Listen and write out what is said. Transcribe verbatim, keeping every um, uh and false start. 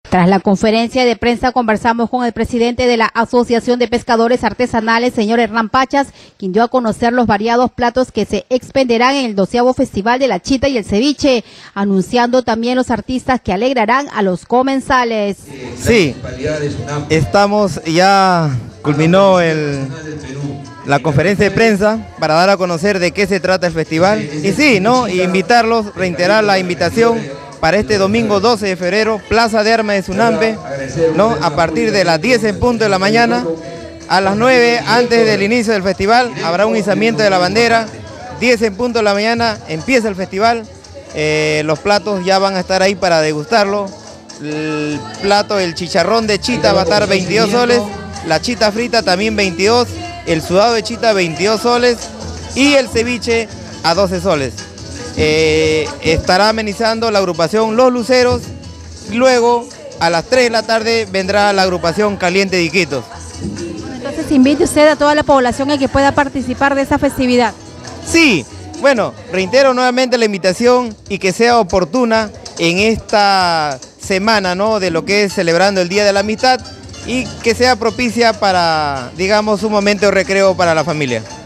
Tras la conferencia de prensa conversamos con el presidente de la Asociación de Pescadores Artesanales, señor Hernán Pachas, quien dio a conocer los variados platos que se expenderán en el doceavo Festival de la Chita y el Ceviche, anunciando también los artistas que alegrarán a los comensales. Sí, estamos, ya culminó el, la conferencia de prensa para dar a conocer de qué se trata el festival. Y sí, ¿no? Y invitarlos, reiterar la invitación para este domingo doce de febrero, Plaza de Armas de Sunampe, ¿no? A partir de las diez en punto de la mañana, a las nueve, antes del inicio del festival, habrá un izamiento de la bandera, diez en punto de la mañana empieza el festival, eh, los platos ya van a estar ahí para degustarlo. El plato, el chicharrón de chita va a estar veintidós soles, la chita frita también veintidós, el sudado de chita veintidós soles y el ceviche a doce soles. Eh, estará amenizando la agrupación Los Luceros, y luego a las tres de la tarde vendrá la agrupación Caliente de Iquitos. Entonces invite usted a toda la población a que pueda participar de esa festividad. Sí, bueno, reitero nuevamente la invitación y que sea oportuna en esta semana, ¿no?, de lo que es celebrando el Día de la Amistad y que sea propicia para, digamos, un momento de recreo para la familia.